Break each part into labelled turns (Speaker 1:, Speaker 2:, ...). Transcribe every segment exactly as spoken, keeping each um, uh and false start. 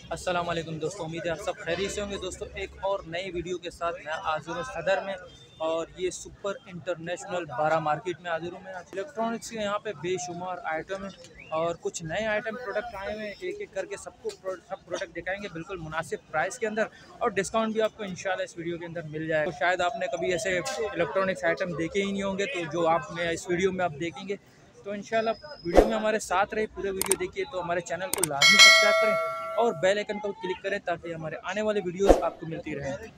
Speaker 1: अस्सलाम वालेकुम दोस्तों, उम्मीद है आप सब खैरियत से होंगे। दोस्तों एक और नई वीडियो के साथ मैं हाजिर हूँ सदर में, और ये सुपर इंटरनेशनल बारह मार्केट में हाजिर हूँ मैं। इलेक्ट्रॉनिक्स के यहाँ पे बेशुमार आइटम है और कुछ नए आइटम प्रोडक्ट आए हुए हैं। एक एक करके सबको सब प्रोडक्ट दिखाएंगे बिल्कुल मुनासिब प्राइस के अंदर, और डिस्काउंट भी आपको इंशाल्लाह इस वीडियो के अंदर मिल जाएगा। तो शायद आपने कभी ऐसे इलेक्ट्रॉनिक्स आइटम देखे ही नहीं होंगे, तो जो आपने इस वीडियो में आप देखेंगे तो इंशाल्लाह वीडियो में हमारे साथ रहे, पूरे वीडियो देखिए। तो हमारे चैनल को लाजमी सब्सक्राइब करें और बेल आइकन को क्लिक करें ताकि हमारे आने वाले वीडियोस आपको मिलती रहें।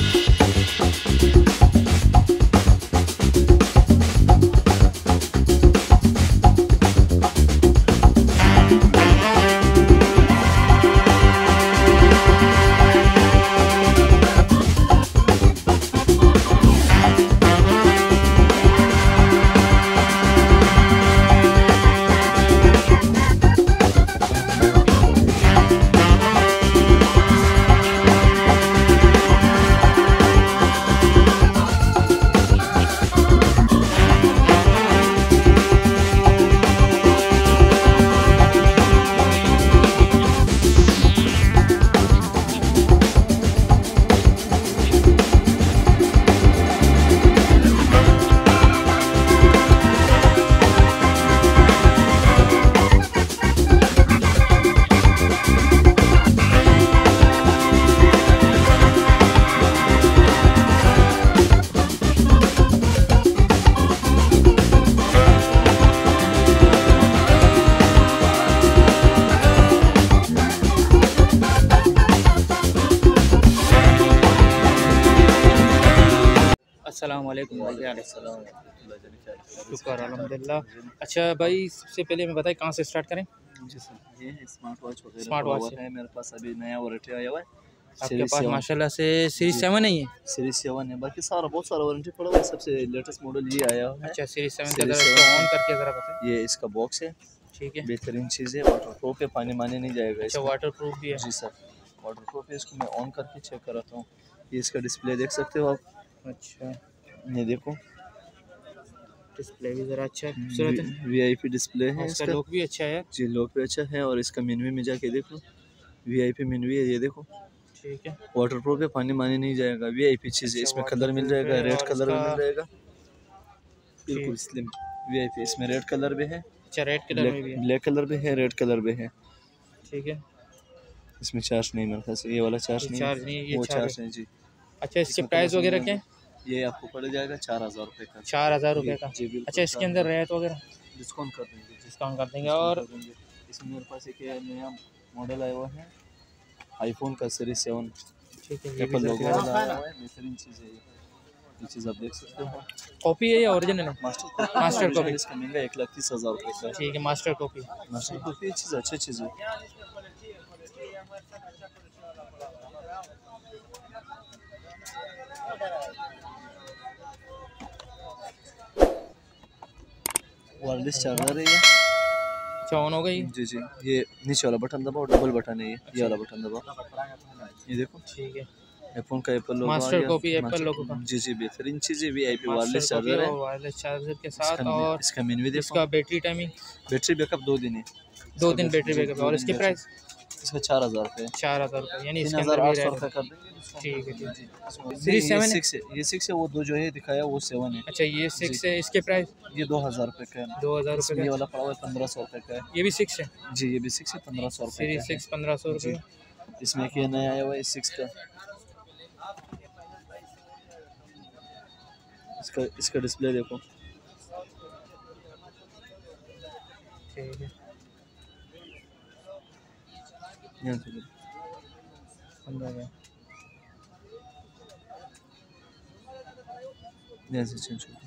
Speaker 1: अस्सलाम वालेकुम भाई। शुक्र अल्हम्दुलिल्लाह। अच्छा भाई, सबसे पहले मैं बताएं कहाँ से स्टार्ट करें?
Speaker 2: जी सर, ये स्मार्ट वॉच वगैरह
Speaker 1: स्मार्ट वॉच
Speaker 2: है मेरे पास। अभी नया वारंटी आया हुआ है
Speaker 1: आपके पास माशाल्लाह से। सीरीज सेवन है ये?
Speaker 2: सीरीज सेवन है, बाकी सारा बहुत सारा वारंटी पड़ा हुआ है। सबसे लेटेस्ट मॉडल ये आया है।
Speaker 1: अच्छा, सीरीज सेवन का जरा इसको ऑन करके ज़रा बताएं।
Speaker 2: ये इसका बॉक्स है,
Speaker 1: ठीक है,
Speaker 2: बेहतरीन चीज़ है, वाटर प्रूफ है, पानी माने नहीं जाएगा।
Speaker 1: अच्छा, वाटर प्रूफ भी है?
Speaker 2: जी सर, वाटर प्रूफ है। इसको मैं ऑन करके चेक कराता हूँ। ये इसका डिस्प्ले देख सकते हो आप।
Speaker 1: अच्छा,
Speaker 2: ये देखो
Speaker 1: डिस्प्ले भी ज़रा अच्छा है, खूबसूरत है,
Speaker 2: वीआईपी डिस्प्ले है।
Speaker 1: इसका लुक भी अच्छा है
Speaker 2: जी, लुक भी अच्छा है। और इसका मेन्यू में जाके देखो, वीआईपी मेन्यू है, ये देखो।
Speaker 1: ठीक है,
Speaker 2: वाटर प्रूफ है, पानी माने नहीं जाएगा, वीआईपी चीज़ है। इसमें कलर मिल जाएगा, रेड कलर में मिल जाएगा, बिल्कुल स्लिम वीआईपी। इसमें रेड कलर भी है,
Speaker 1: अच्छा, रेड कलर में भी है,
Speaker 2: ब्लैक कलर भी है, रेड कलर भी है।
Speaker 1: ठीक है,
Speaker 2: इसमें चार्ज नहीं मेरे ख्याल से, ये वाला चार्ज नहीं,
Speaker 1: चार्ज नहीं, ये
Speaker 2: वो
Speaker 1: चार्ज
Speaker 2: चार्ज है जी।
Speaker 1: अच्छा, इसके प्राइस वगैरह क्या है?
Speaker 2: ये आपको पड़ जाएगा चार हज़ार रुपये का।
Speaker 1: चार हज़ार रुपये का?
Speaker 2: जी बिल्कुल।
Speaker 1: अच्छा, इसके अंदर रेट वगैरह
Speaker 2: डिस्काउंट कर देंगे,
Speaker 1: डिस्काउंट कर देंगे। और
Speaker 2: इसमें मेरे पास एक नया मॉडल आया हुआ है आईफोन का, सीरीज सेवन।
Speaker 1: ठीक है,
Speaker 2: एप्पल लोगो वाला आया हुआ है, बेहतरीन चीज़ है ये चीज़, आप देख सकते हो।
Speaker 1: कॉपी है या ओरिजिनल है?
Speaker 2: Master
Speaker 1: master copy.
Speaker 2: इसका महंगा एक लाख तीस हज़ार रुपये का।
Speaker 1: ठीक है, मास्टर कॉपी।
Speaker 2: मास्टर कॉपी चीज़ अच्छी चीज़ है। वायरलेस चार्जर है ये।
Speaker 1: अच्छा, ऑन हो गई?
Speaker 2: जी जी, ये नीचे वाला बटन दबाओ, डबल बटन है ये। ये वाला बटन दबाओ, ये देखो।
Speaker 1: ठीक है,
Speaker 2: आईफोन का Apple logo,
Speaker 1: master copy Apple logo का।
Speaker 2: जी जी, बेहतरीन चीज़ है। वीआईपी वायरलेस चार्जर है,
Speaker 1: वायरलेस चार्जर के साथ।
Speaker 2: इसका,
Speaker 1: और
Speaker 2: इसका मेन्यू देखो।
Speaker 1: इसका बैटरी टाइमिंग,
Speaker 2: बैटरी बैकअप दो दिन है,
Speaker 1: दो दिन बैटरी बैकअप। और इसके प्राइस?
Speaker 2: इसका चार हज़ार रुपये,
Speaker 1: चार हज़ार रुपये, यानी
Speaker 2: तीन
Speaker 1: इसके
Speaker 2: हज़ार
Speaker 1: अंदर
Speaker 2: आठ
Speaker 1: भी
Speaker 2: सौ
Speaker 1: रहेगा।
Speaker 2: रुपये कर देंगे।
Speaker 1: ठीक है, ठीक है।
Speaker 2: सीरीज सेवन सिक्स है, ये सिक्स है, वो दो जो है दिखाया वो सेवन है।
Speaker 1: अच्छा, ये सिक्स है, इसके प्राइस?
Speaker 2: ये दो हज़ार रुपये का है।
Speaker 1: दो हज़ार रुपये
Speaker 2: ये
Speaker 1: का।
Speaker 2: वाला पड़ा हुआ है पंद्रह सौ रुपये का है।
Speaker 1: ये भी सिक्स है?
Speaker 2: जी, ये भी सिक्स है, पंद्रह सौ रुपये
Speaker 1: सीरीज सिक्स पंद्रह सौ रुपये।
Speaker 2: इसमें क्या नया आया हुआ है सिक्स का। इसका इसका डिस्प्ले देखो।
Speaker 1: ठीक है,
Speaker 2: यहाँ से यहाँ से चेंज हो।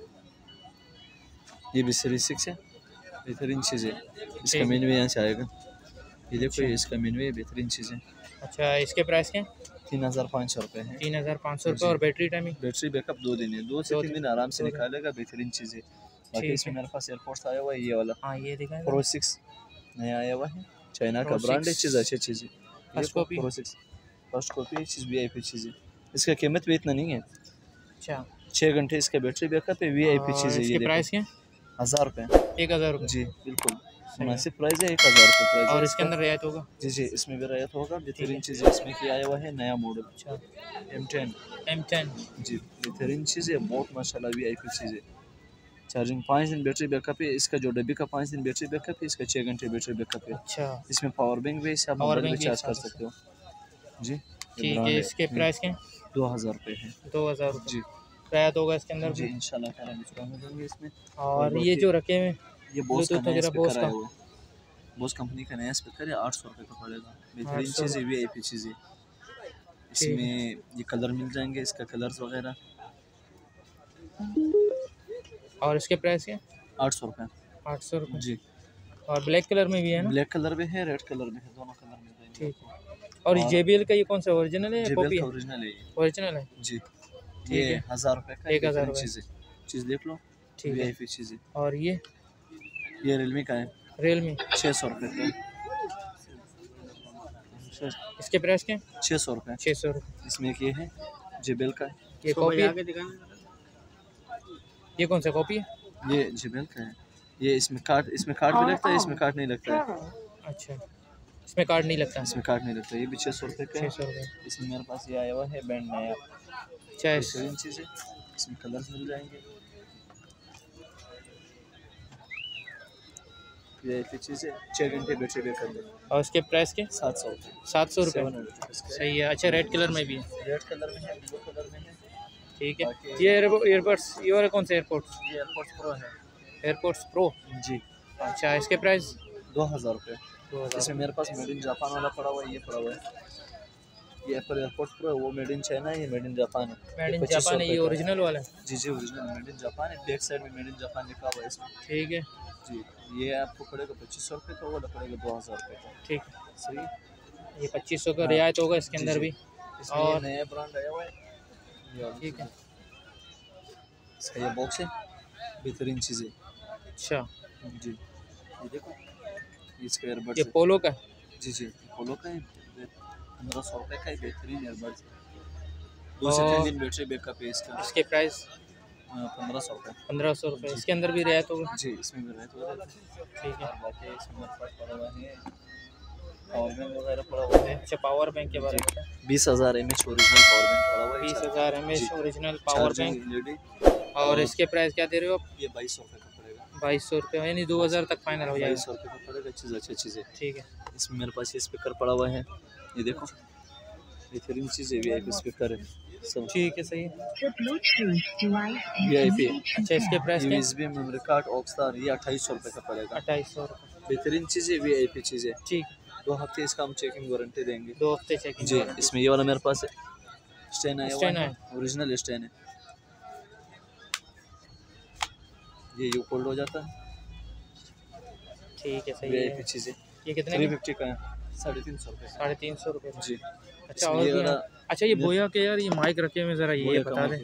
Speaker 2: ये भी सीरीज सिक्स है, बेहतरीन चीज़ है। इसका मेन्यू यहाँ से आएगा, ये देखो। ये इसका मेन्यू है, बेहतरीन चीज़ है।
Speaker 1: अच्छा, इसके प्राइस क्या?
Speaker 2: तीन हज़ार पाँच सौ रुपये है।
Speaker 1: तीन हज़ार पाँच सौ रुपये। और बैटरी टाइमिंग?
Speaker 2: बैटरी बैकअप दो दिन है, दो से तीन दिन आराम से निकालेगा, बेहतरीन चीज़ है। बाकी इसमें मेरे पास एयरपोर्ट्स आया हुआ है, ये वाला।
Speaker 1: हाँ, ये दिखाएं।
Speaker 2: प्रो सिक्स नया आया हुआ है, चाइना का ब्रांड है, चीज़ अच्छी चीज़ है।
Speaker 1: First copy,
Speaker 2: pro six first copy चीज़, वी आई पी चीज़ है। इसका कीमत भी इतना नहीं है।
Speaker 1: अच्छा,
Speaker 2: छः घंटे इसका बैटरी बैकअप है, वी आई पी चीज़ है। ये
Speaker 1: प्राइस क्या?
Speaker 2: हज़ार रुपये।
Speaker 1: एक हज़ार रुपये?
Speaker 2: जी बिल्कुल। मुनासिब प्राइस है, एक हज़ार रुपये प्राइस
Speaker 1: और
Speaker 2: है
Speaker 1: इसके अंदर रियायत होगा?
Speaker 2: जी जी, इसमें भी रियायत होगा। बेहतरीन चीज़ इसमें क्या आया हुआ है, नया मॉडल।
Speaker 1: अच्छा,
Speaker 2: एम टेन
Speaker 1: एम टेन
Speaker 2: जी, बेहतरीन चीज़ है, बहुत माशाल्लाह वी आई पी चीज़ है। चार्जिंग पाँच दिन बैटरी बैकअप है इसका, जो डब्बी का पाँच दिन बैटरी बैकअप है, इसका छः घंटे बैटरी बैकअप है।
Speaker 1: अच्छा,
Speaker 2: इसमें पावर बैंक भी है, इससे आप
Speaker 1: पावर
Speaker 2: मोबाइल
Speaker 1: बैंक
Speaker 2: भी
Speaker 1: भी
Speaker 2: चार्ज
Speaker 1: है
Speaker 2: कर
Speaker 1: साथ
Speaker 2: सकते हो जी।
Speaker 1: ठीक है। इसके प्राइस क्या?
Speaker 2: दो हज़ार रुपये है।
Speaker 1: दो हज़ार रुपये
Speaker 2: जी
Speaker 1: रियायत होगा इसके अंदर
Speaker 2: जी,
Speaker 1: भी?
Speaker 2: इंशाल्लाह ताला डिस्काउंट में देंगे इसमें।
Speaker 1: और ये जो रखे हुए
Speaker 2: ये बोस का
Speaker 1: ब्लूटूथ
Speaker 2: नया
Speaker 1: वगैरह, बोस
Speaker 2: स्पीकर
Speaker 1: का
Speaker 2: आया हुआ है, बोस कंपनी का नया स्पीकर है, आठ सौ रुपये का पड़ेगा। बेहतरीन
Speaker 1: आठ सौ
Speaker 2: चीज़ है, वी आई पी चीज़ है। इसमें ये कलर मिल जाएंगे, इसका कलर्स वगैरह।
Speaker 1: और इसके प्राइस क्या?
Speaker 2: आठ सौ रुपये
Speaker 1: आठ सौ रुपये
Speaker 2: जी।
Speaker 1: और ब्लैक कलर में भी है ना?
Speaker 2: ब्लैक कलर भी है, रेड कलर भी है, दोनों कलर मिल जाएंगे।
Speaker 1: ठीक है। और जे बी एल का ये कौन सा ओरिजिनल है या कॉपी
Speaker 2: जेबीएल
Speaker 1: है?
Speaker 2: का ओरिजिनल है ये
Speaker 1: ओरिजिनल है
Speaker 2: जी।
Speaker 1: ठीक
Speaker 2: ये
Speaker 1: है।
Speaker 2: हज़ार रुपये का
Speaker 1: एक हज़ार रुपये
Speaker 2: चीज़ है, चीज़ देख लो,
Speaker 1: ठीक
Speaker 2: वी
Speaker 1: है।
Speaker 2: आई पी चीज़ है।
Speaker 1: और ये
Speaker 2: ये रियलमी का है,
Speaker 1: रियलमी
Speaker 2: छः सौ रुपये का।
Speaker 1: इसके प्राइस क्या?
Speaker 2: छः सौ रुपये।
Speaker 1: छः सौ रुपये
Speaker 2: इसमें एक ये है जेबेल का,
Speaker 1: ये कॉपी है? ये कौन सा कॉपी है?
Speaker 2: ये जेबेल का है। ये इसमें कार्ड, इसमें कार्ड भी लगता है, इसमें कार्ड नहीं लगता है।
Speaker 1: अच्छा, इसमें कार्ड नहीं लगता?
Speaker 2: इसमें कार्ड नहीं लगता। ये भी छः सौ रुपये का
Speaker 1: छः
Speaker 2: है।
Speaker 1: सौ रुपये
Speaker 2: इसमें मेरे पास ये आया हुआ है बैंड नया,
Speaker 1: चाहे
Speaker 2: बेहतरीन चीज़ है। इसमें कलर्स मिल जाएंगे, ये ऐसी चीज़ है, छः घंटे बैटरी बैकअप है।
Speaker 1: और इसके प्राइस के?
Speaker 2: सात सौ रुपये
Speaker 1: सात सौ रुपये
Speaker 2: सेवन हंड्रेड इसका।
Speaker 1: सही है। अच्छा, रेड कलर में भी है?
Speaker 2: रेड कलर में है, ब्लू कलर में है।
Speaker 1: ठीक है। ये एयरबड्स, ये वाले कौन से एयरपोर्ट्स?
Speaker 2: ये एयरपोर्ट्स प्रो है
Speaker 1: एयरपोर्ट्स प्रो
Speaker 2: जी।
Speaker 1: अच्छा, इसके प्राइस?
Speaker 2: दो हज़ार रुपये।
Speaker 1: दो हज़ार
Speaker 2: इसमें मेरे पास मेड इन जापान वाला पड़ा हुआ है, ये पड़ा हुआ है। ये एप्पल एयरपोर्ट्स प्रो है, वो मेड इन चाइना है, ये मेड इन जापान है।
Speaker 1: मेड इन जापान है, ये ओरिजिनल वाला है?
Speaker 2: जी जी, ओरिजिनल मेड इन जापान है। बैक साइड में मेड इन जापान लिखा हुआ है इसमें।
Speaker 1: ठीक है
Speaker 2: जी, ये आपको पड़ेगा पच्चीस सौ रुपये का, वो पड़ेगा दो हज़ार रुपये का।
Speaker 1: ठीक है।
Speaker 2: सही,
Speaker 1: ये पच्चीस सौ का रियायत होगा इसके अंदर भी।
Speaker 2: इसमें
Speaker 1: और
Speaker 2: नया ब्रांड आया हुआ है,
Speaker 1: ठीक है।
Speaker 2: इसका ये बॉक्स है, बेहतरीन चीज़ है
Speaker 1: अच्छा,
Speaker 2: जी। ये देखो, इसका एयरबड्स
Speaker 1: ये
Speaker 2: है।
Speaker 1: पोलो का?
Speaker 2: जी जी, पोलो का है, पंद्रह सौ रुपये का है, बेहतरीन एयरबड्स है। दो से तीन दिन बैटरी बैकअप है इसका।
Speaker 1: इसके प्राइस?
Speaker 2: पंद्रह सौ रुपये।
Speaker 1: पंद्रह सौ रुपये इसके अंदर भी रियायत होगा?
Speaker 2: जी, इसमें भी रहता है।
Speaker 1: ठीक है।
Speaker 2: बाकी इसमें मेरे पास पड़ा हुआ है पावर बैंक वगैरह पड़ा हुआ है।
Speaker 1: अच्छा, पावर बैंक के बारे में?
Speaker 2: बीस हज़ार M H original power bank पड़ा हुआ है।
Speaker 1: बीस हज़ार M H original power bank.
Speaker 2: Bank.
Speaker 1: और इसके प्राइस क्या दे रहे हो आप?
Speaker 2: ये बाईस सौ रुपये का पड़ेगा।
Speaker 1: बाईस सौ रुपये यानी दो हज़ार तक फाइनल हो जाएगा?
Speaker 2: बाईस सौ रुपये का पड़ेगा, चीज़ अच्छी चीज़ है।
Speaker 1: ठीक है।
Speaker 2: इसमें मेरे पास ये स्पीकर पड़ा हुआ है, ये देखो, बेहतरीन चीज़ है, वी आई पी स्पीकर है सब।
Speaker 1: ठीक है, सही है।
Speaker 2: V I P.
Speaker 1: अच्छा, इसके प्राइस क्या?
Speaker 2: U S B memory card ऑक्सटार, ये अट्ठाईस सौ रुपये का पड़ेगा।
Speaker 1: अट्ठाईस सौ रुपये
Speaker 2: बेहतरीन चीज़ है, वी आई पी चीज़ है।
Speaker 1: ठीक,
Speaker 2: दो हफ्ते इसका हम चेकिंग वारंटी देंगे।
Speaker 1: दो हफ्ते चेकिंग
Speaker 2: जी। इसमें ये वाला मेरे पास है, स्टैंड आया हुआ
Speaker 1: स्टैंड
Speaker 2: है,
Speaker 1: है।
Speaker 2: ओरिजिनल स्टैंड है। ये यू फोल्ड हो जाता है।
Speaker 1: ठीक है, सही
Speaker 2: वी आई
Speaker 1: है।
Speaker 2: पी चीज़ है।
Speaker 1: ये कितने
Speaker 2: थ्री
Speaker 1: का?
Speaker 2: फिफ्टी का है, साढ़े तीन सौ रुपये।
Speaker 1: साढ़े तीन सौ रुपये
Speaker 2: जी।
Speaker 1: अच्छा, और भी है? अच्छा, ये बोया के यार, ये माइक रखे हुए ज़रा ये बता दें।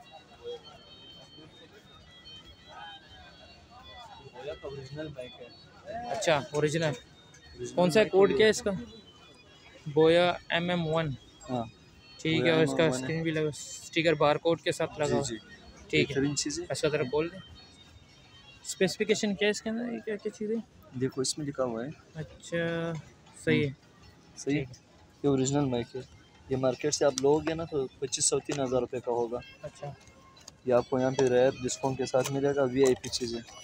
Speaker 2: बोया का ओरिजिनल माइक है।
Speaker 1: अच्छा, ओरिजिनल कौन सा कोड क्या है इसका? बोया एम एम वन।
Speaker 2: हाँ
Speaker 1: ठीक है। और इसका स्क्रीन भी लगा, स्टिकर बार कोड के साथ लगा।
Speaker 2: जी।
Speaker 1: ठीक है।
Speaker 2: बेहतरीन चीज़ है।
Speaker 1: अच्छा, ज़रा बोल दें स्पेसिफिकेशन क्या है इसके अंदर, ये क्या क्या चीज़ें?
Speaker 2: देखो, इसमें लिखा हुआ है।
Speaker 1: अच्छा, सही है।
Speaker 2: सही है। ये ओरिजिनल माइक है, ये मार्केट से आप लोगे ना तो पच्चीस सौ तीन हज़ार रुपये का होगा।
Speaker 1: अच्छा,
Speaker 2: ये आपको यहाँ पे रियायत डिस्काउंट के साथ मिलेगा, वी आई पी चीज़ है।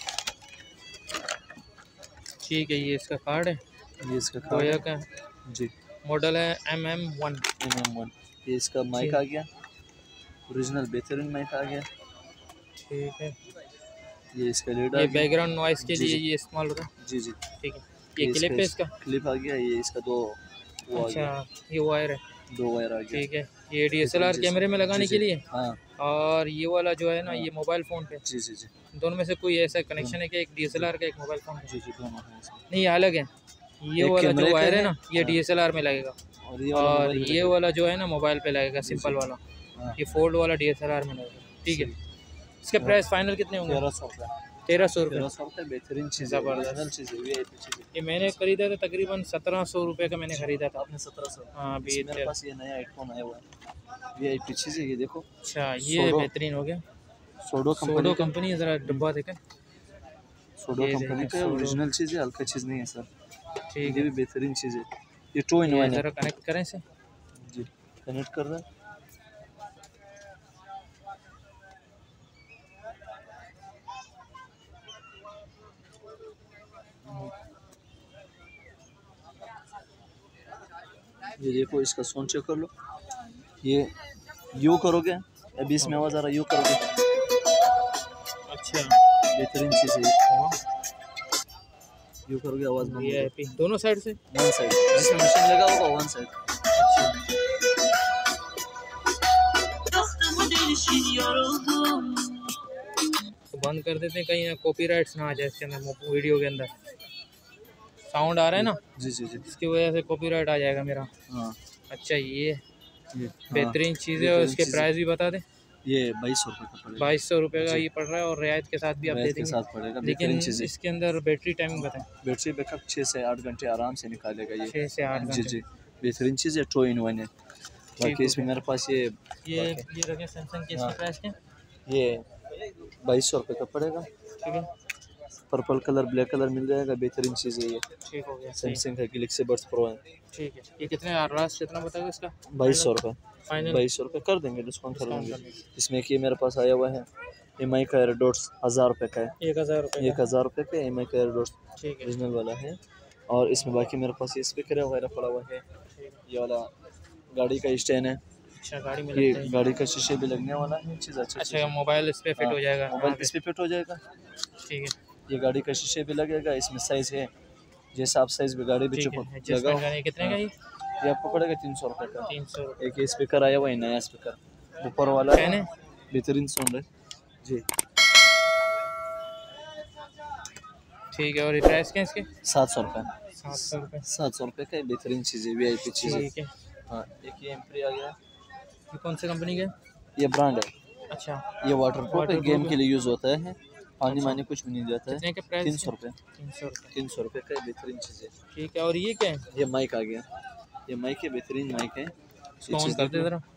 Speaker 1: ठीक है। ये इसका कार्ड है,
Speaker 2: ये इसका
Speaker 1: बोया
Speaker 2: कार्ड
Speaker 1: का
Speaker 2: जी,
Speaker 1: मॉडल है M M one.
Speaker 2: M M one. ये इसका माइक आ गया, ओरिजिनल बेहतरीन माइक आ गया।
Speaker 1: ठीक है।
Speaker 2: ये इसका लीड आ
Speaker 1: ये
Speaker 2: गया।
Speaker 1: बैकग्राउंड नॉइस के
Speaker 2: जी,
Speaker 1: लिए
Speaker 2: जी।
Speaker 1: ये इस्तेमाल होता है?
Speaker 2: जी जी।
Speaker 1: ठीक है। ये क्लिप है इसका?
Speaker 2: क्लिप आ गया। ये इसका दो वो आ गया,
Speaker 1: अच्छा, ये वायर है?
Speaker 2: दो वायर आ गया।
Speaker 1: ठीक है। ये डी एस एल आर कैमरे में लगाने
Speaker 2: जी,
Speaker 1: के
Speaker 2: जी।
Speaker 1: लिए?
Speaker 2: हाँ
Speaker 1: और ये वाला जो है ना, ये मोबाइल फ़ोन पे?
Speaker 2: जी जी जी
Speaker 1: दोनों में से कोई ऐसा कनेक्शन है कि एक डी एस एल आर का, एक मोबाइल फ़ोन?
Speaker 2: जी जी, दोनों हैं इसमें।
Speaker 1: नहीं, ये अलग है। ये
Speaker 2: एक
Speaker 1: वाला
Speaker 2: कैमरे
Speaker 1: जो
Speaker 2: का
Speaker 1: वायर है
Speaker 2: है,
Speaker 1: ना, ये
Speaker 2: हाँ।
Speaker 1: डी एस एल आर में लगेगा।
Speaker 2: और ये वाला
Speaker 1: और
Speaker 2: मोबाइल में
Speaker 1: ये
Speaker 2: लगेगा।
Speaker 1: वाला जो है ना, मोबाइल पे लगेगा, सिंपल वाला।
Speaker 2: हाँ।
Speaker 1: ये फोल्ड वाला डी एस एल आर में लगेगा। ठीक है। इसके प्राइस फाइनल कितने होंगे?
Speaker 2: तेरह सौ रुपये।
Speaker 1: तेरह सौ रुपये
Speaker 2: तेरह सौ रुपये बेहतरीन चीज़ है,
Speaker 1: ज़बरदस्त।
Speaker 2: ओरिजिनल चीज़ है, वी आई पी चीज़ है।
Speaker 1: ये मैंने खरीदा था तकरीबन सत्रह सौ रुपये का मैंने खरीदा था।
Speaker 2: आपने सत्रह सौ?
Speaker 1: हाँ, अभी
Speaker 2: इसमें मेरे पास ये नया हेडफोन आया हुआ है, वी आई पी चीज़ है, ये देखो।
Speaker 1: अच्छा, ये
Speaker 2: सोडो।
Speaker 1: बेहतरीन हो गया।
Speaker 2: सोडो
Speaker 1: सोडो
Speaker 2: कंपनी का।
Speaker 1: कंपनी है, ज़रा डब्बा देखें।
Speaker 2: सोडो
Speaker 1: ये
Speaker 2: कंपनी
Speaker 1: देखिए,
Speaker 2: का
Speaker 1: सोडो।
Speaker 2: ओरिजिनल चीज़ है, हल्का चीज़ नहीं है सर।
Speaker 1: ठीक
Speaker 2: ये
Speaker 1: है,
Speaker 2: भी बेहतरीन चीज़ है। ये टू इन
Speaker 1: ये
Speaker 2: वन है
Speaker 1: ज़रा कनेक्ट करें इसे।
Speaker 2: जी। कनेक्ट कर रहा है। ये देखो, इसका साउंड चेक कर लो। ये यू करोगे, अभी इसमें आवाज़ आ रहा है, यू करोगे,
Speaker 1: अच्छा,
Speaker 2: बेहतरीन चीज़ है ये। यू करोगे आवाज़ बंद
Speaker 1: वी
Speaker 2: हो
Speaker 1: आई पी दोनों साइड से।
Speaker 2: वन साइड, जिसमें मशीन लगा होगा वन साइड।
Speaker 1: अच्छा, तो बंद कर देते हैं, कहीं कॉपीराइट्स ना आ जाए इसके अंदर, वीडियो के अंदर साउंड आ रहा है ना,
Speaker 2: जी जी जी।
Speaker 1: इसकी वजह से कॉपीराइट आ जाएगा मेरा।
Speaker 2: हाँ
Speaker 1: अच्छा, ये
Speaker 2: ये हाँ,
Speaker 1: बेहतरीन चीज़ है। और
Speaker 2: बेहतरीन
Speaker 1: इसके
Speaker 2: चीज़ है।
Speaker 1: प्राइस भी बता दें।
Speaker 2: ये बाईस सौ रुपये का पड़ेगा।
Speaker 1: बाईस सौ रुपये का
Speaker 2: जी।
Speaker 1: ये पड़ रहा है, और रियायत के साथ भी आप दे
Speaker 2: रियायत के
Speaker 1: देंगे।
Speaker 2: साथ पड़ेगा,
Speaker 1: लेकिन
Speaker 2: बेहतरीन चीज़ है।
Speaker 1: इसके अंदर बैटरी टाइमिंग बताएं।
Speaker 2: बैटरी बैकअप छः से आठ घंटे आराम से निकालेगा ये।
Speaker 1: छः से आठ
Speaker 2: जी
Speaker 1: घंटे
Speaker 2: जी, बेहतरीन चीज़ है, टू इन वन है। बाकी इसमें मेरे पास ये
Speaker 1: ये ये रखें सैमसंग के, इसके
Speaker 2: हाँ।
Speaker 1: प्राइस क्या?
Speaker 2: ये बाईस सौ रुपये का पड़ेगा।
Speaker 1: ठीक है,
Speaker 2: पर्पल कलर, ब्लैक कलर मिल जाएगा, बेहतरीन चीज़ है ये।
Speaker 1: ठीक हो गया, सही।
Speaker 2: सैमसंग का गैलेक्सी बड्स प्रो है।
Speaker 1: ठीक है, ये कितने लास्ट कितना बताओगे इसका?
Speaker 2: बाईस सौ रुपये
Speaker 1: फाइनल
Speaker 2: बाईस सौ रुपये कर देंगे, डिस्काउंट कर
Speaker 1: डिस्काउंट
Speaker 2: देंगे।
Speaker 1: कर देंगे।
Speaker 2: इसमें कि मेरे पास आया हुआ है एम आई का एयरडोट्स, हज़ार रुपये का है।
Speaker 1: एक हज़ार रुपये
Speaker 2: एक हज़ार रुपये का एम आई का एयरडोट्स
Speaker 1: ठीक है,
Speaker 2: ओरिजिनल वाला है। और इसमें बाकी मेरे पास ये स्पीकर वगैरह पड़ा हुआ है। ये वाला गाड़ी का स्टैंड है,
Speaker 1: अच्छा गाड़ी में
Speaker 2: ये
Speaker 1: लगता है।
Speaker 2: गाड़ी का शीशे भी लगने वाला है। चीज़ अच्छी
Speaker 1: अच्छा, मोबाइल इस पे फिट हो जाएगा।
Speaker 2: मोबाइल इस पे फिट हो जाएगा।
Speaker 1: ठीक है,
Speaker 2: ये गाड़ी का शीशे भी लगेगा। इसमें साइज़ है, जैसा आप साइज़ भी गाड़ी भी
Speaker 1: ठीक
Speaker 2: चुप
Speaker 1: है।
Speaker 2: लगा
Speaker 1: एडजस्टमेंट करने कितने का ये?
Speaker 2: ये आपको पड़ेगा तीन सौ रुपये का।
Speaker 1: तीन सौ रुपये।
Speaker 2: एक ये स्पीकर आया हुआ है, नया स्पीकर ऊपर वाला
Speaker 1: फैन है?
Speaker 2: बेहतरीन साउंड है जी।
Speaker 1: ठीक है, और ये प्राइस क्या है इसके?
Speaker 2: सात सौ रुपये
Speaker 1: सात सौ रुपये
Speaker 2: सात सौ रुपये का बेहतरीन चीज़ है, वी आई पी चीज़ है।
Speaker 1: ठीक है।
Speaker 2: हाँ, एक ये एम्प्री आ गया,
Speaker 1: ये कौन सी कंपनी का है?
Speaker 2: ये ब्रांड है।
Speaker 1: अच्छा,
Speaker 2: ये वाटर प्रूफ है,
Speaker 1: Waterproof
Speaker 2: गेम
Speaker 1: है।
Speaker 2: के लिए यूज़ होता है। पानी मानी कुछ भी नहीं जाता है।
Speaker 1: कितने का प्राइस?
Speaker 2: तीन सौ रुपये
Speaker 1: तीन सौ रुपये
Speaker 2: तीन सौ रुपये का बेहतरीन चीज़ है।
Speaker 1: ठीक है, और ये क्या है?
Speaker 2: ये माइक आ गया, ये माइक है, बेहतरीन माइक है।
Speaker 1: इसको ऑन कर दे ज़रा।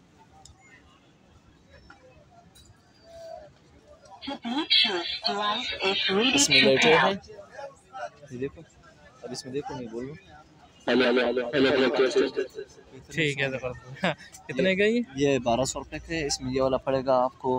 Speaker 2: इसमें लाइटर है, ये देखो। अब इसमें देखो, नहीं बोल
Speaker 1: ठीक है, ज़बरदस्त। कितने का ये?
Speaker 2: ये बारह सौ रुपये का है। इसमें ये वाला पड़ेगा आपको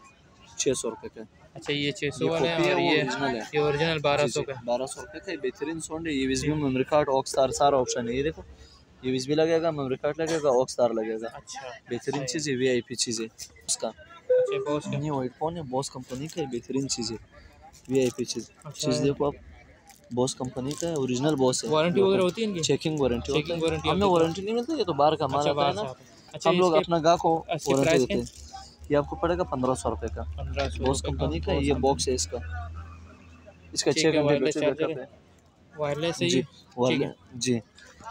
Speaker 2: छः सौ रुपये का।
Speaker 1: अच्छा, ये छः सौ
Speaker 2: ये
Speaker 1: वाला है,
Speaker 2: कॉपी है,
Speaker 1: और
Speaker 2: वो
Speaker 1: ये
Speaker 2: ओरिजिनल है।
Speaker 1: ये ओरिजिनल बारह सौ का है।
Speaker 2: बारह सौ रुपये का बेहतरीन साउंड है। ये यूएसबी मेमोरी कार्ड, ऑक्सटार सारा ऑप्शन है। ये देखो, ये यूएसबी लगेगा, मेमोरी कार्ड लगेगा, ऑक्सटार लगेगा।
Speaker 1: अच्छा,
Speaker 2: बेहतरीन चीज़ है, वीआईपी चीज़ है उसका।
Speaker 1: अच्छा, बॉस का।
Speaker 2: ये वाइट फोन है, बॉस कंपनी का, बेहतरीन चीज़ है, वीआईपी चीज़।
Speaker 1: अच्छा,
Speaker 2: चीज़ देखो आप, बॉस कंपनी का है, ओरिजिनल बॉस है।
Speaker 1: वारंटी वगैरह होती है इनकी?
Speaker 2: चेकिंग वारंटी होती
Speaker 1: चेकिंग
Speaker 2: है।
Speaker 1: वारंटी
Speaker 2: हमें
Speaker 1: होती है।
Speaker 2: वारंटी नहीं मिलती, ये तो बाहर का माल
Speaker 1: अच्छा,
Speaker 2: आता है
Speaker 1: बाहर
Speaker 2: ना।
Speaker 1: से आता है। अच्छा,
Speaker 2: हम लोग
Speaker 1: इसके
Speaker 2: अपना गाहक को
Speaker 1: इसके
Speaker 2: वारंटी
Speaker 1: प्राइस
Speaker 2: देते हैं। ये आपको पड़ेगा पंद्रह सौ रुपये का,
Speaker 1: पंद्रह सौ
Speaker 2: बॉस कंपनी का। ये बॉक्स है इसका, इसका
Speaker 1: ठीक
Speaker 2: छः
Speaker 1: है,
Speaker 2: घंटे
Speaker 1: वायरलेस
Speaker 2: बैटरी
Speaker 1: चार्जर
Speaker 2: बैकअप
Speaker 1: है,
Speaker 2: है
Speaker 1: वायरलेस है
Speaker 2: जी।
Speaker 1: ये। ठीक है,
Speaker 2: जी,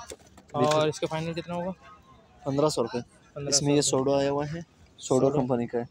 Speaker 1: और इसका फाइनल कितना होगा?
Speaker 2: पंद्रह सौ रुपये।
Speaker 1: पंद्रह
Speaker 2: इसमें ये सोडो आया हुआ है, सोडो
Speaker 1: सोडो।
Speaker 2: कंपनी का है।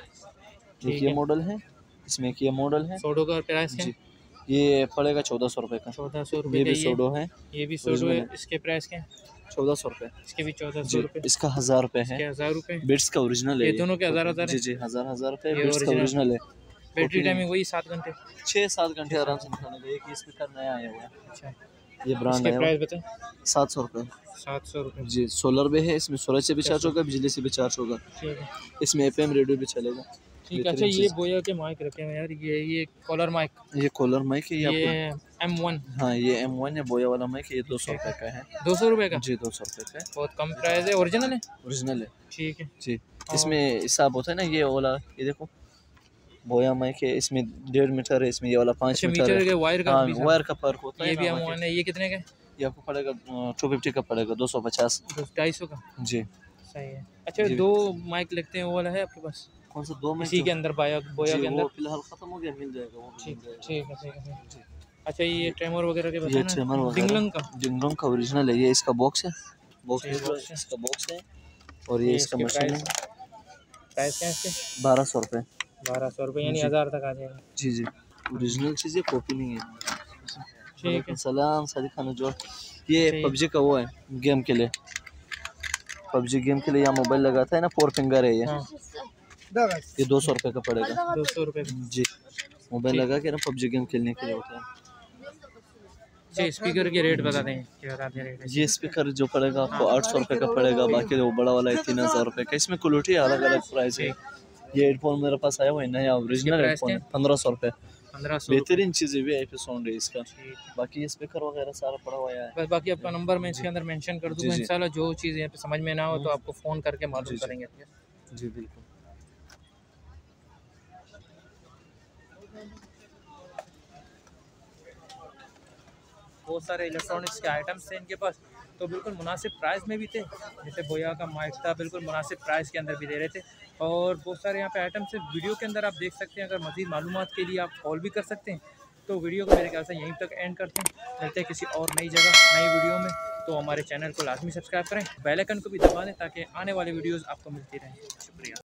Speaker 1: ठीक
Speaker 2: एक ये
Speaker 1: है।
Speaker 2: मॉडल है, इसमें एक ये मॉडल है
Speaker 1: सोडो का प्राइस क्या
Speaker 2: जी।
Speaker 1: है?
Speaker 2: ये पड़ेगा चौदह सौ रुपये का।
Speaker 1: चौदह सौ
Speaker 2: ये
Speaker 1: रुपये का
Speaker 2: भी
Speaker 1: ये
Speaker 2: सोडो है,
Speaker 1: ये भी सोडो
Speaker 2: original
Speaker 1: है।
Speaker 2: है।
Speaker 1: इसके प्राइस क्या है?
Speaker 2: चौदह सौ रुपये
Speaker 1: इसके भी चौदह सौ
Speaker 2: जी।
Speaker 1: रुपये।
Speaker 2: इसका हज़ार रुपये है,
Speaker 1: इसके हज़ार रुपये।
Speaker 2: बिट्स का ओरिजिनल है।
Speaker 1: ये दोनों के हज़ार हज़ार
Speaker 2: जी
Speaker 1: है?
Speaker 2: जी, हज़ार हज़ार रुपये
Speaker 1: ये
Speaker 2: बिट्स का
Speaker 1: original।
Speaker 2: ओरिजिनल है।
Speaker 1: बैटरी टाइमिंग वही सात घंटे।
Speaker 2: छः सात घंटे आराम से निकालेगा। एक स्पीकर नया आया हुआ है,
Speaker 1: अच्छा,
Speaker 2: ये ब्रांड
Speaker 1: इसके
Speaker 2: है।
Speaker 1: प्राइस बताएं।
Speaker 2: सात सौ रुपये
Speaker 1: सात सौ रुपये
Speaker 2: जी। सोलर भी है, इसमें सूरज से भी चार्ज होगा, बिजली से भी चार्ज होगा।
Speaker 1: ठीक है,
Speaker 2: इसमें एफ एम रेडियो भी चलेगा।
Speaker 1: ठीक है। अच्छा, ये बोया के माइक रखे हैं यार, ये ये कॉलर माइक,
Speaker 2: ये कॉलर माइक है, ये
Speaker 1: ये
Speaker 2: आपको
Speaker 1: एम वन
Speaker 2: हाँ, ये एम वन है, बोया वाला माइक है। ये दो सौ रुपये का है
Speaker 1: दो सौ रुपये का।
Speaker 2: जी, दो सौ रुपये का है,
Speaker 1: बहुत कम प्राइस है, ओरिजिनल है।
Speaker 2: ओरिजिनल है
Speaker 1: ठीक है,
Speaker 2: जी। इसमें हिसाब होता है ना, ये वाला, ये देखो बोया माइक है, इसमें डेढ़ मीटर है, इसमें ये वाला पाँच
Speaker 1: अच्छा,
Speaker 2: मीटर
Speaker 1: मीटर
Speaker 2: है।
Speaker 1: के वायर का
Speaker 2: हाँ,
Speaker 1: भी
Speaker 2: वायर का फर्क होता है
Speaker 1: ये
Speaker 2: ना,
Speaker 1: भी एम
Speaker 2: माइक
Speaker 1: वन है। ये कितने का है?
Speaker 2: ये आपको पड़ेगा टू फिफ्टी का पड़ेगा, दो सौ पचास
Speaker 1: ढाई सौ का।
Speaker 2: जी।
Speaker 1: सही है। अच्छा,
Speaker 2: जी।
Speaker 1: दो माइक लगते हैं, वो वाला है आपके पास?
Speaker 2: कौन सा दो माइक?
Speaker 1: इसी के अंदर बाया बोया
Speaker 2: जी,
Speaker 1: के अंदर।
Speaker 2: वो फिलहाल खत्म हो गया, मिल जाएगा वो भी
Speaker 1: ठीक
Speaker 2: मिल जाएगा।
Speaker 1: ठीक है, ठीक है, ठीक है।
Speaker 2: जी।
Speaker 1: अच्छा, ये ट्रेमर वगैरह के
Speaker 2: ये
Speaker 1: बताना।
Speaker 2: ट्रिमर वगैरह
Speaker 1: डिंगलंग का
Speaker 2: जिंगलोंग का ओरिजिनल है। ये इसका बॉक्स है, बॉक्स
Speaker 1: ये
Speaker 2: देख लो,
Speaker 1: box है।
Speaker 2: इसका बॉक्स है। और ये
Speaker 1: ये
Speaker 2: इसका
Speaker 1: इसके
Speaker 2: मशीन है,
Speaker 1: प्राइस क्या है इसके?
Speaker 2: बारह सौ रुपये
Speaker 1: बारह सौ रुपये, यानी
Speaker 2: जी।
Speaker 1: हज़ार तक आ जाएगा।
Speaker 2: जी जी। ओरिजिनल चीज़ है, कॉपी नहीं है।
Speaker 1: ठीक है,
Speaker 2: सलाम सादिक खान जो ये
Speaker 1: ठीक।
Speaker 2: पबजी का वो है, गेम के लिए, पबजी गेम के लिए यहाँ मोबाइल लगाता है ना, फोर फिंगर है ये।
Speaker 1: हाँ,
Speaker 2: ये दो सौ रुपये का पड़ेगा
Speaker 1: दो सौ रुपये का।
Speaker 2: जी। मोबाइल लगा के ना पबजी गेम खेलने के लिए होता है।
Speaker 1: अच्छा, स्पीकर के रेट बता दें, क्या बता दें रेट?
Speaker 2: ये स्पीकर जो पड़ेगा आपको आठ सौ रुपये का पड़ेगा, बाकी वो बड़ा वाला है तीन हज़ार रुपये का। इसमें क्वालिटी अलग अलग प्राइस है। ये हेडफोन मेरे पास आया हुआ है नया ओरिजिनल हेडफोन है, पंद्रह सौ रुपये।
Speaker 1: पंद्रह सौ
Speaker 2: बेहतरीन चीज़ है, वी आई पी साउंड है इसका। बाकी ये स्पीकर वगैरह सारा पड़ा हुआ है।
Speaker 1: बस बाकी आपका नंबर मैं इसके अंदर मेंशन कर दूंगा। इंशाल्लाह जो चीज़ यहाँ पे समझ में ना हो तो आपको फ़ोन करके मालूम करेंगे।
Speaker 2: जी बिल्कुल।
Speaker 1: बहुत सारे इलेक्ट्रॉनिक्स के आइटम्स थे इनके पास, तो बिल्कुल मुनासिब प्राइस में भी थे। जैसे बोया का माइक था, बिल्कुल मुनासिब प्राइस के अंदर भी दे रहे थे। और बहुत सारे यहाँ पे आइटम्स है, वीडियो के अंदर आप देख सकते हैं। अगर मज़ीद मालूमात के लिए आप कॉल भी कर सकते हैं। तो वीडियो को मेरे ख्याल से यहीं तक एंड करते हैं, मिलते हैं किसी और नई जगह नई वीडियो में। तो हमारे चैनल को लाजमी सब्सक्राइब करें, बेल आइकन को भी दबा दें ताकि आने वाली वीडियोज़ आपको मिलती रहें। शुक्रिया।